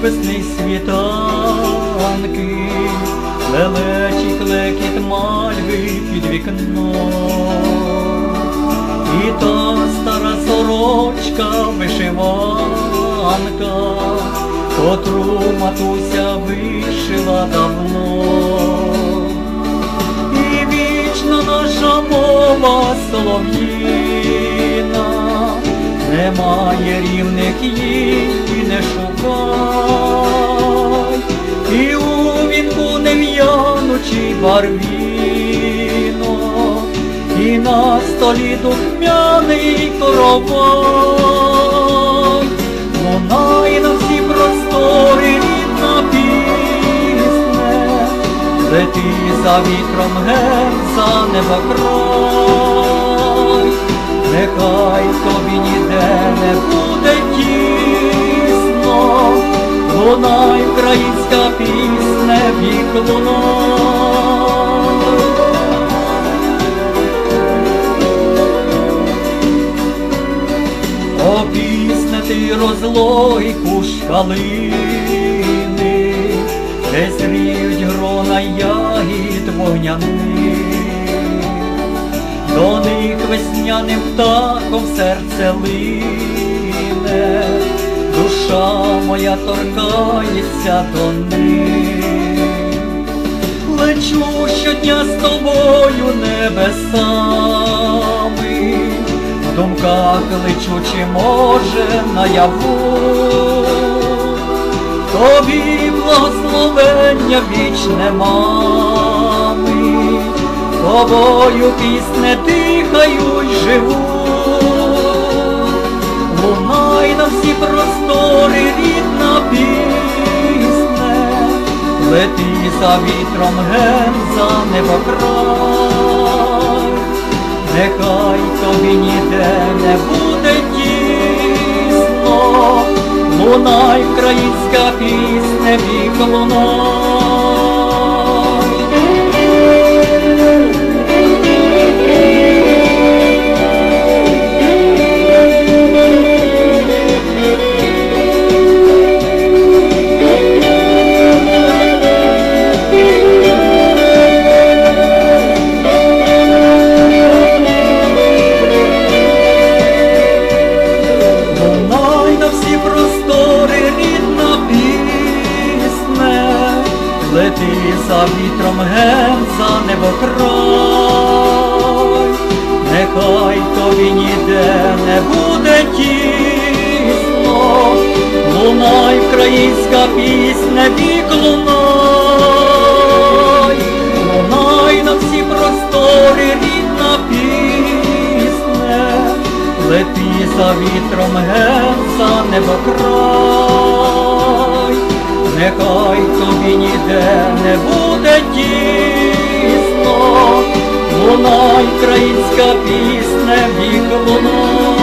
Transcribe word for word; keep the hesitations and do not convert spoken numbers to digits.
весни світанки, лелечий клекіт мальви під вікном. І та стара сорочка вишиванка, котру матуся вишила давно. І вічна наша мова солов'їна, немає рівних їй і не шукай. І у вінку нев'янучий барвінок, і на столі духмяний коровай. Лунає на всі простори рідна пісня, лети за вітром ген за небокрай. Нехай тобі ніде не буде тісно, лунай українська пісня вік лунай. О, пісне ти розлой кущ калини, де зріють грона ягід вогняних. До них весняним птахом серце лине, душа моя торкається до них. Лечу щодня з тобою небесами, в думках лечу, чи може наяву. Тобі благословення вічне, мами, тобою пісне дихаю й живу. Лунай на всі простори рідна пісне, лети за вітром ген за небокрай. Нехай тобі ніде не буде тісно, лунай українська пісня вік лунай. Лети за вітром ген за небокрай. Нехай тобі ніде не буде тісно, лунай українська пісня вік лунай. Лунай на всі простори рідна пісня, лети за вітром ген за небокрай. Нехай тобі ніде не буде тісно, лунай українська пісня вік лунай.